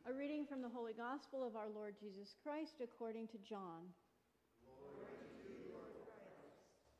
A reading from the Holy Gospel of our Lord Jesus Christ according to John. Glory to you, Lord Christ.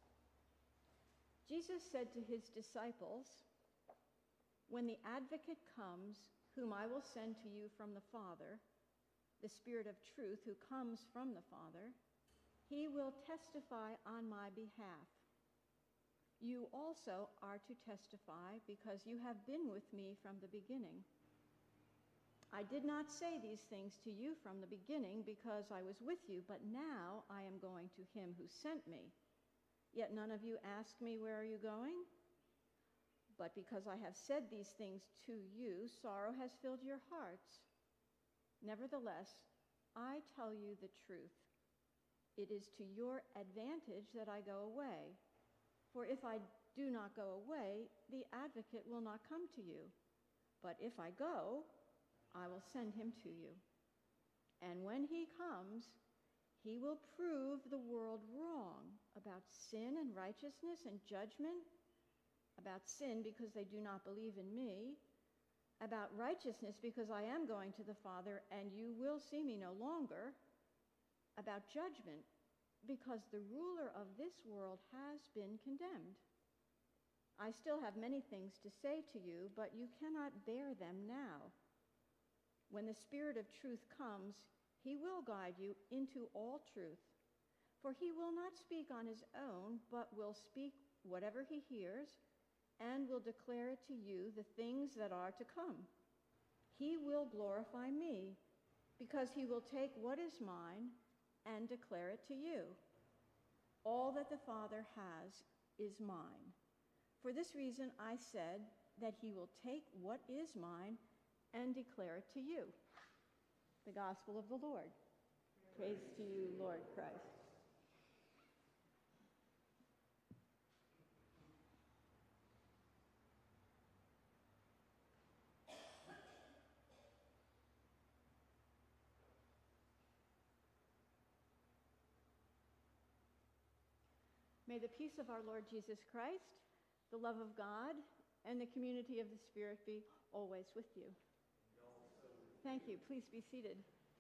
Jesus said to his disciples, "When the Advocate comes, whom I will send to you from the Father, the Spirit of truth who comes from the Father, he will testify on my behalf. You also are to testify because you have been with me from the beginning. I did not say these things to you from the beginning because I was with you, but now I am going to him who sent me. Yet none of you ask me, 'Where are you going?' But because I have said these things to you, sorrow has filled your hearts. Nevertheless, I tell you the truth. It is to your advantage that I go away. For if I do not go away, the Advocate will not come to you. But if I go, I will send him to you. And when he comes, he will prove the world wrong about sin and righteousness and judgment, about sin because they do not believe in me, about righteousness because I am going to the Father and you will see me no longer, about judgment because the ruler of this world has been condemned. I still have many things to say to you, but you cannot bear them now. When the Spirit of truth comes, he will guide you into all truth. For he will not speak on his own, but will speak whatever he hears, and will declare it to you the things that are to come. He will glorify me, because he will take what is mine and declare it to you. All that the Father has is mine. For this reason I said that he will take what is mine and declare it to you." The Gospel of the Lord. Praise to you, Lord Christ. May the peace of our Lord Jesus Christ, the love of God, and the community of the Spirit be always with you. Thank you. Please be seated.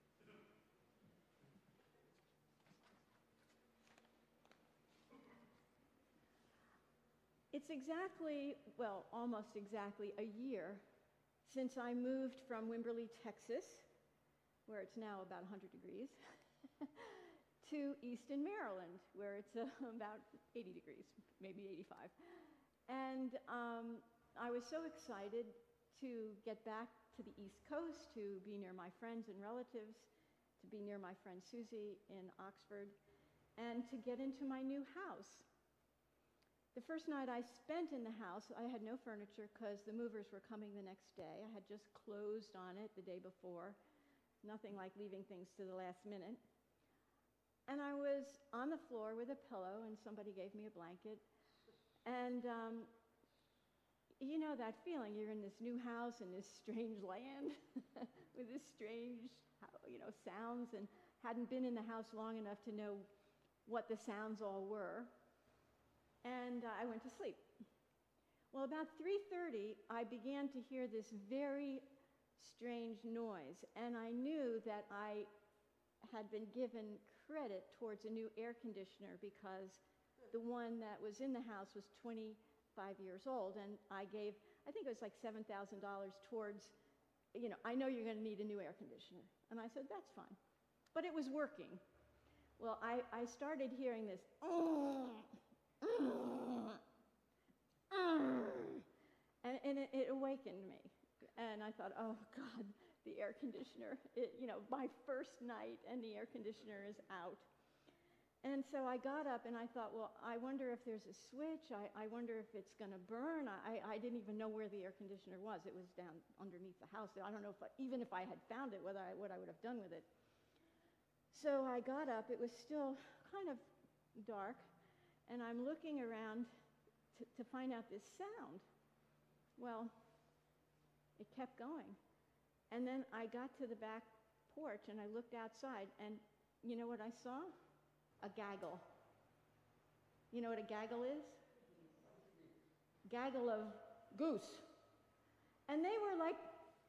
It's almost exactly a year since I moved from Wimberley, Texas, where it's now about 100 degrees, to Easton, Maryland, where it's about 80 degrees, maybe 85. And I was so excited to get back to the East Coast, to be near my friends and relatives, to be near my friend Susie in Oxford, and to get into my new house. The first night I spent in the house, I had no furniture because the movers were coming the next day. I had just closed on it the day before. Nothing like leaving things to the last minute. And I was on the floor with a pillow, and somebody gave me a blanket. And you know that feeling, you're in this new house in this strange land with this strange, sounds, and hadn't been in the house long enough to know what the sounds all were. And I went to sleep. Well, about 3:30, I began to hear this very strange noise, and I knew that I had been given credit towards a new air conditioner because the one that was in the house was 25 years old, and I think it was like $7,000 towards, I know you're going to need a new air conditioner. And I said, that's fine. But it was working. Well, I started hearing this, and it awakened me. And I thought, oh, God, the air conditioner, my first night, and the air conditioner is out. And so I got up and I thought, well, I wonder if there's a switch. I wonder if it's going to burn. I didn't even know where the air conditioner was. It was down underneath the house. I don't know even if I had found it, what I would have done with it. So I got up. It was still kind of dark. And I'm looking around to find out this sound. Well, it kept going. And then I got to the back porch and I looked outside, and you know what I saw? A gaggle. You know what a gaggle is? Gaggle of goose. And they were like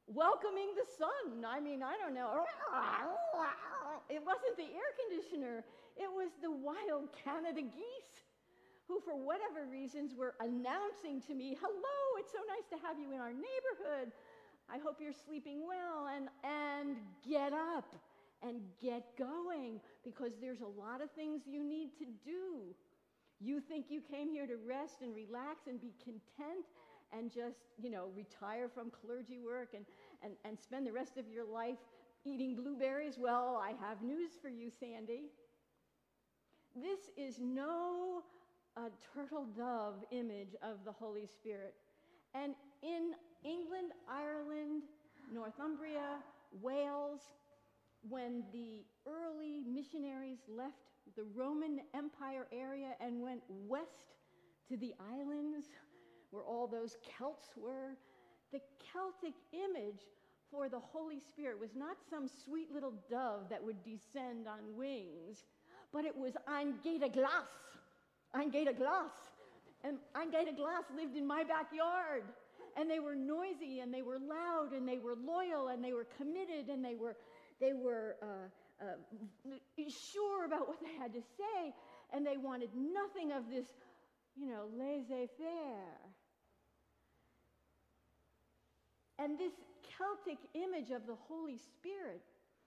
welcoming the sun. I mean, I don't know. It wasn't the air conditioner. It was the wild Canada geese who, for whatever reasons, were announcing to me, hello, it's so nice to have you in our neighborhood. I hope you're sleeping well, and get up and get going, because there's a lot of things you need to do. You think you came here to rest and relax and be content and just, retire from clergy work and spend the rest of your life eating blueberries? Well, I have news for you, Sandy. This is no turtle dove image of the Holy Spirit. And in England, Ireland, Northumbria, Wales, when the early missionaries left the Roman Empire area and went west to the islands where all those Celts were, the Celtic image for the Holy Spirit was not some sweet little dove that would descend on wings, but it was ein Gater Glas. Ein Gater Glas. And ein Gater Glas lived in my backyard. And they were noisy, and they were loud, and they were loyal, and they were committed, and they were sure about what they had to say, and they wanted nothing of this, laissez-faire. And this Celtic image of the Holy Spirit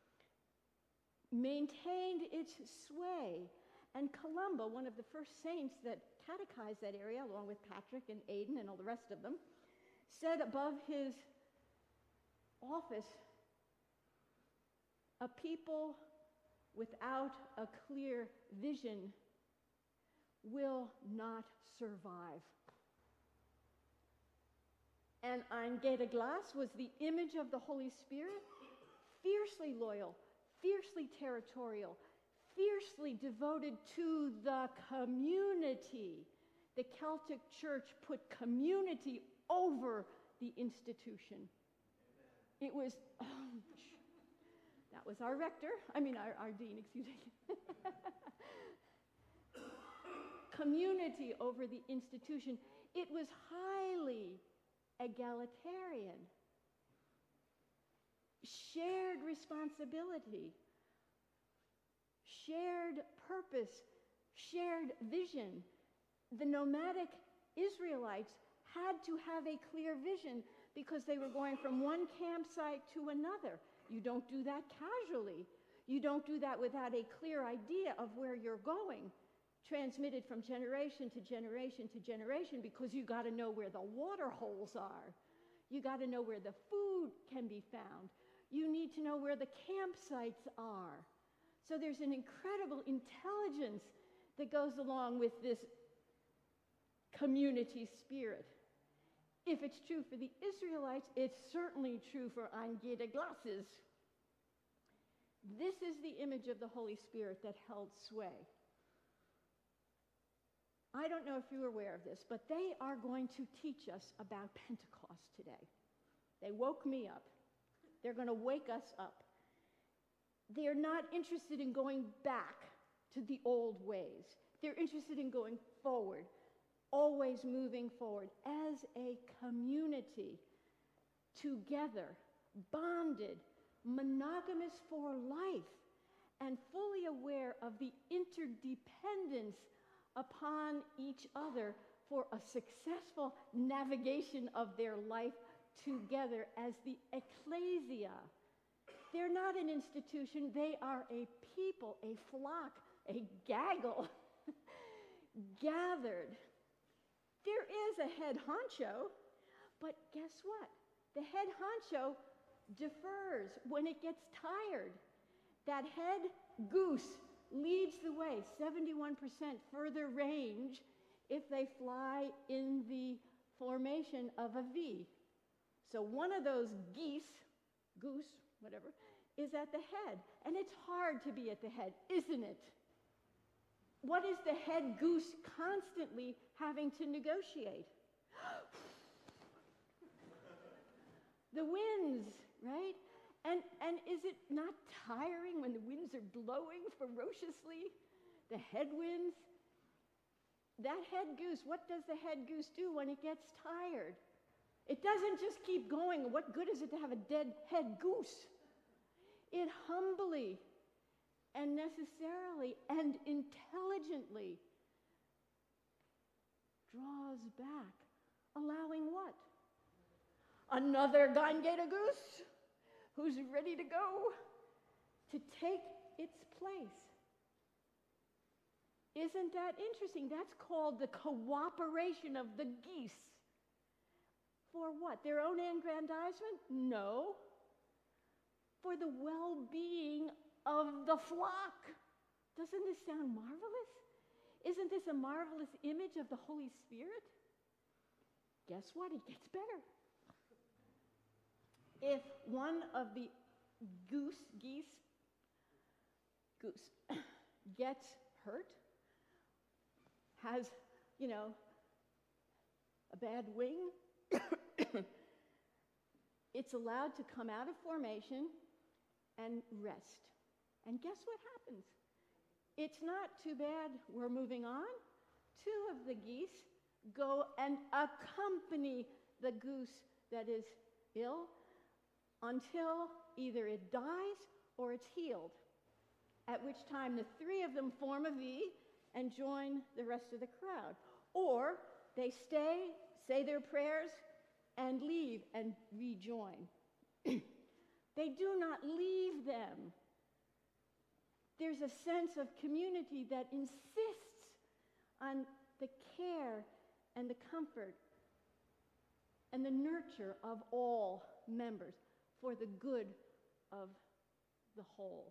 maintained its sway. And Columba, one of the first saints that catechized that area, along with Patrick and Aidan and all the rest of them, said above his office, a people without a clear vision will not survive. And ein Gater Glas was the image of the Holy Spirit, fiercely loyal, fiercely territorial, fiercely devoted to the community. The Celtic church put community over the institution. It was, that was our rector, our dean, excuse me. Community over the institution. It was highly egalitarian. Shared responsibility, shared purpose, shared vision. The nomadic Israelites had to have a clear vision because they were going from one campsite to another. You don't do that casually. You don't do that without a clear idea of where you're going, transmitted from generation to generation to generation, because you got to know where the water holes are. You got to know where the food can be found. You need to know where the campsites are. So there's an incredible intelligence that goes along with this community spirit. If it's true for the Israelites, it's certainly true for ein Gater Glases. This is the image of the Holy Spirit that held sway. I don't know if you're aware of this, but they are going to teach us about Pentecost today. They woke me up. They're going to wake us up. They're not interested in going back to the old ways. They're interested in going forward, always moving forward as a community, together, bonded, monogamous for life, and fully aware of the interdependence upon each other for a successful navigation of their life together as the ecclesia. They're not an institution, they are a people, a flock, a gaggle, gathered. There is a head honcho, but guess what? The head honcho defers when it gets tired. That head goose leads the way, 71% further range if they fly in the formation of a V. So one of those goose, whatever, is at the head. And it's hard to be at the head, isn't it? What is the head goose constantly having to negotiate? The winds, right? And is it not tiring when the winds are blowing ferociously? The headwinds? That head goose, what does the head goose do when it gets tired? It doesn't just keep going. What good is it to have a dead head goose? It humbly and necessarily and intelligently draws back, allowing what? Another Gaeta goose who's ready to go to take its place. Isn't that interesting? That's called the cooperation of the geese. For what? Their own aggrandizement? No. For the well-being of the flock. Doesn't this sound marvelous? Isn't this a marvelous image of the Holy Spirit? Guess what? It gets better. If one of the geese gets hurt, has, a bad wing, it's allowed to come out of formation and rest. And guess what happens? It's not too bad. We're moving on. Two of the geese go and accompany the goose that is ill until either it dies or it's healed, at which time the three of them form a V and join the rest of the crowd. Or they stay, say their prayers, and leave and rejoin. They do not leave them. There's a sense of community that insists on the care and the comfort and the nurture of all members for the good of the whole.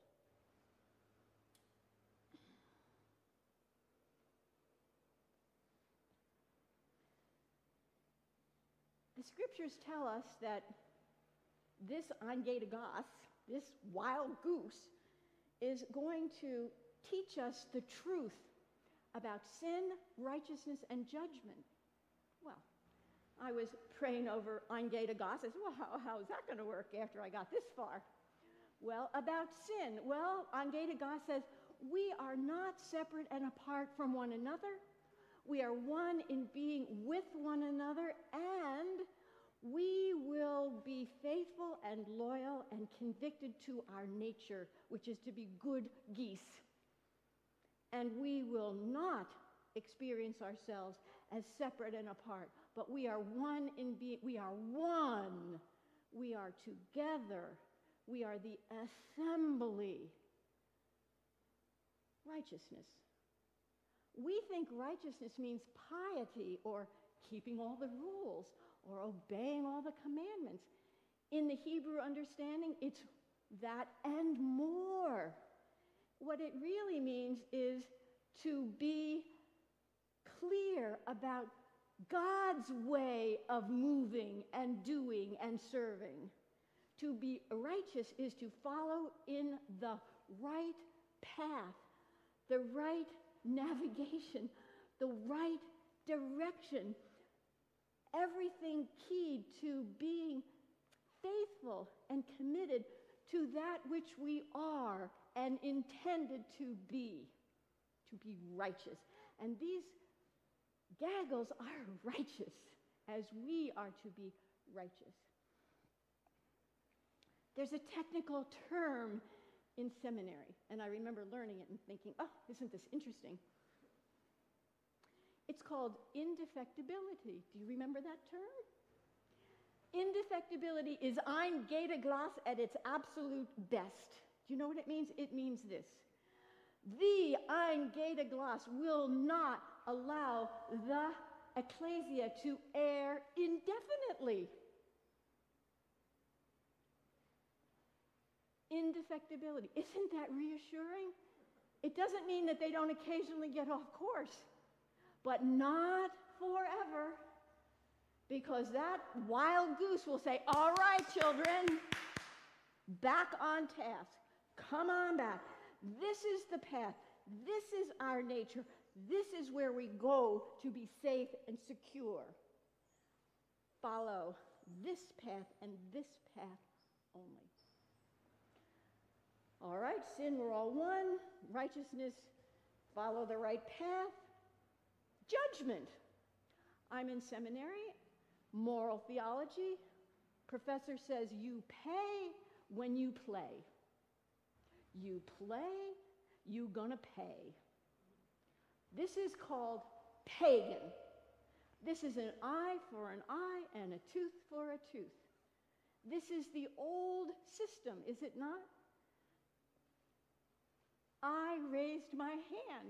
The scriptures tell us that this Angedagas, this wild goose, is going to teach us the truth about sin, righteousness, and judgment. Well, I was praying over Angedagas. I said, well, how is that going to work after I got this far? Well, about sin. Well, Angedagas says, we are not separate and apart from one another. We are one in being with one another, and we will be faithful and loyal and convicted to our nature, which is to be good geese. And we will not experience ourselves as separate and apart, but we are one in being. We are one. We are together. We are the assembly. Righteousness. We think righteousness means piety or keeping all the rules or obeying all the commandments. In the Hebrew understanding, it's that and more. What it really means is to be clear about God's way of moving and doing and serving. To be righteous is to follow in the right path, the right navigation, the right direction. Everything keyed to being faithful and committed to that which we are and intended to be righteous. And these gaggles are righteous as we are to be righteous. There's a technical term in seminary, and I remember learning it and thinking, oh, isn't this interesting? It's called indefectibility. Do you remember that term? Indefectibility is ein Glas at its absolute best. Do you know what it means? It means this. The ein Glas will not allow the ecclesia to err indefinitely. Indefectibility. Isn't that reassuring? It doesn't mean that they don't occasionally get off course, but not forever, because that wild goose will say, all right, children, back on task. Come on back. This is the path. This is our nature. This is where we go to be safe and secure. Follow this path and this path only. All right, sin, we're all one. Righteousness, follow the right path. Judgment. I'm in seminary. Moral theology, professor says you pay when you play. You play, you gonna pay. This is called pagan. This is an eye for an eye and a tooth for a tooth. This is the old system, is it not? I raised my hand.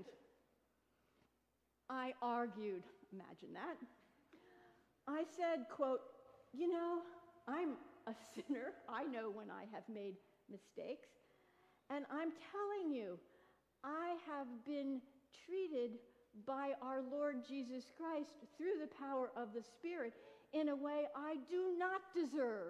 I argued, imagine that. I said, quote, you know, I'm a sinner. I know when I have made mistakes. And I'm telling you, I have been treated by our Lord Jesus Christ through the power of the Spirit in a way I do not deserve.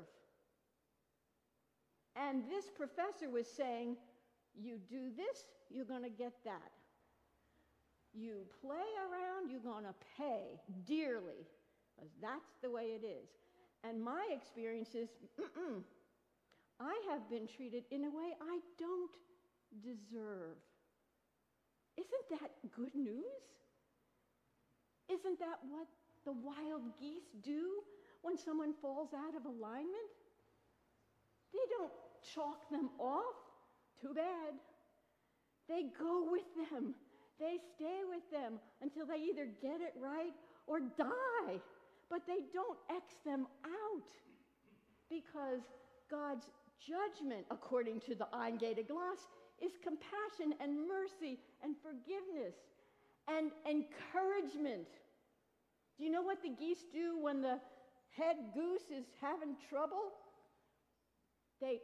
And this professor was saying, you do this, you're going to get that. You play around, you're going to pay dearly, because that's the way it is. And my experience is, I have been treated in a way I don't deserve. Isn't that good news? Isn't that what the wild geese do when someone falls out of alignment? They don't chalk them off. Too bad. They go with them. They stay with them until they either get it right or die. But they don't X them out, because God's judgment, according to the Eingated Gloss, is compassion and mercy and forgiveness and encouragement. Do you know what the geese do when the head goose is having trouble? They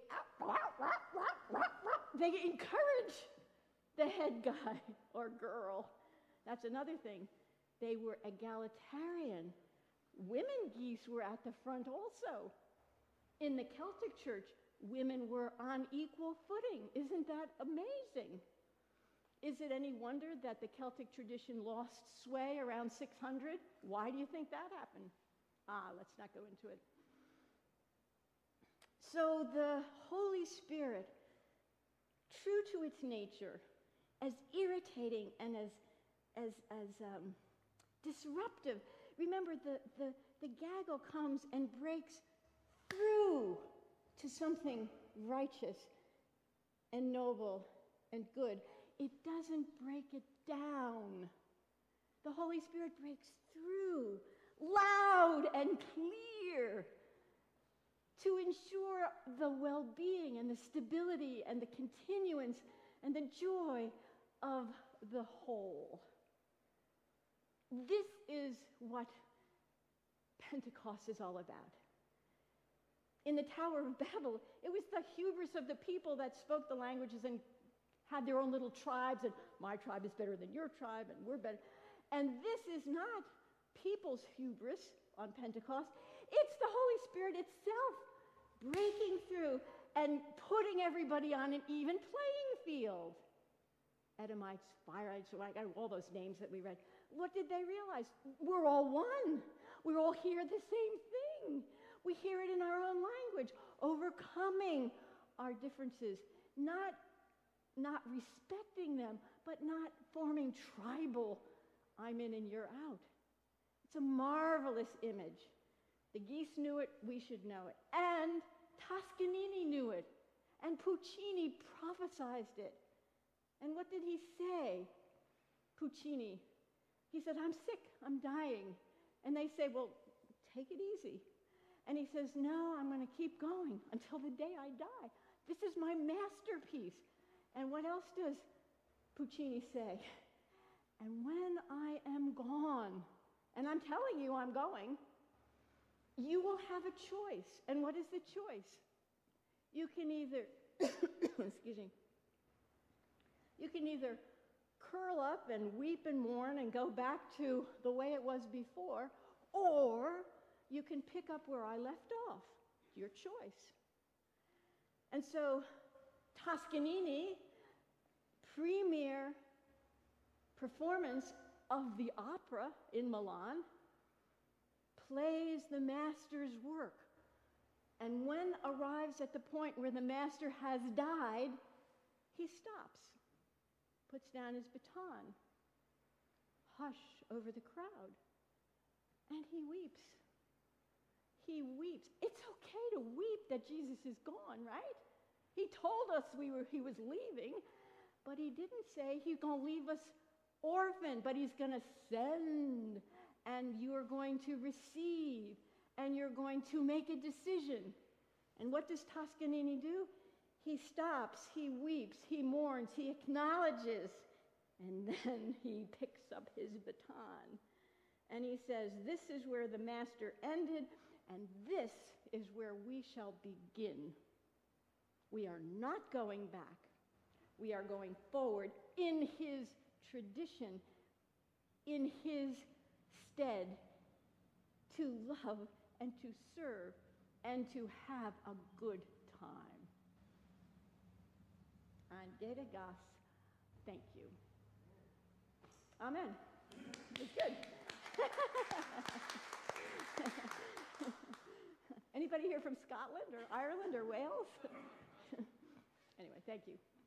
encourage the head guy or girl. That's another thing. They were egalitarian. Women geese were at the front also. In the Celtic church, women were on equal footing. Isn't that amazing? Is it any wonder that the Celtic tradition lost sway around 600? Why do you think that happened? Let's not go into it. So the Holy Spirit, true to its nature, as irritating and as disruptive. Remember, the gaggle comes and breaks through to something righteous and noble and good. It doesn't break it down. The Holy Spirit breaks through loud and clear to ensure the well-being and the stability and the continuance and the joy of the whole. This is what Pentecost is all about. In the Tower of Babel, it was the hubris of the people that spoke the languages and had their own little tribes, and my tribe is better than your tribe, and we're better. And this is not people's hubris on Pentecost. It's the Holy Spirit itself breaking through and putting everybody on an even playing field. Edomites, Pharites, all those names that we read. What did they realize? We're all one. We all hear the same thing. We hear it in our own language, overcoming our differences, not respecting them, but not forming tribal, I'm in and you're out. It's a marvelous image. The geese knew it, we should know it. And Toscanini knew it, and Puccini prophesied it. And what did he say? Puccini. He said, I'm sick, I'm dying. And they say, well, take it easy. And he says, no, I'm going to keep going until the day I die. This is my masterpiece. And what else does Puccini say? And when I am gone, and I'm telling you I'm going, you will have a choice. And what is the choice? You can either, excuse me, you can either curl up and weep and mourn and go back to the way it was before, or you can pick up where I left off. Your choice. And so Toscanini, premier performance of the opera in Milan, plays the master's work. And when arrives at the point where the master has died, he stops, puts down his baton, hush over the crowd, and he weeps. he weeps. It's okay to weep that Jesus is gone, right? He told us he was leaving, but he didn't say he's going to leave us orphaned, but he's going to send, and you're going to receive, and you're going to make a decision. And what does Toscanini do? He stops, he weeps, he mourns, he acknowledges, and then he picks up his baton. And he says, this is where the master ended, and this is where we shall begin. We are not going back. We are going forward in his tradition, in his stead, to love and to serve and to have a good time. Andele gas, thank you. Amen. It's good. Anybody here from Scotland or Ireland or Wales? Anyway, thank you.